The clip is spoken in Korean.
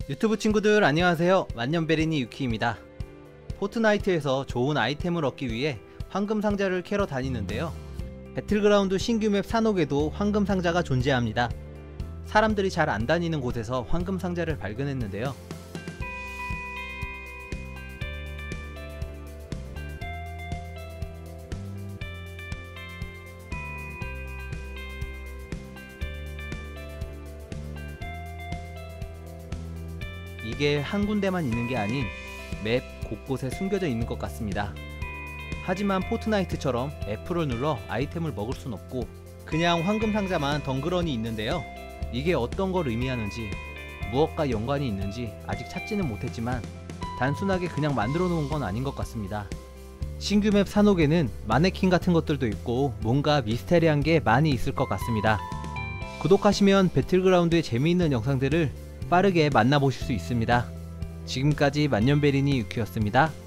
유튜브 친구들 안녕하세요. 만년베리니 유키입니다. 포트나이트에서 좋은 아이템을 얻기 위해 황금 상자를 캐러 다니는데요. 배틀그라운드 신규 맵 산옥에도 황금 상자가 존재합니다. 사람들이 잘 안 다니는 곳에서 황금 상자를 발견했는데요. 이게 한 군데만 있는 게 아닌 맵 곳곳에 숨겨져 있는 것 같습니다. 하지만 포트나이트처럼 F를 눌러 아이템을 먹을 순 없고 그냥 황금 상자만 덩그러니 있는데요. 이게 어떤 걸 의미하는지 무엇과 연관이 있는지 아직 찾지는 못했지만 단순하게 그냥 만들어 놓은 건 아닌 것 같습니다. 신규 맵 산옥에는 마네킹 같은 것들도 있고 뭔가 미스테리한 게 많이 있을 것 같습니다. 구독하시면 배틀그라운드의 재미있는 영상들을 빠르게 만나보실 수 있습니다. 지금까지 만년베리니 유키였습니다.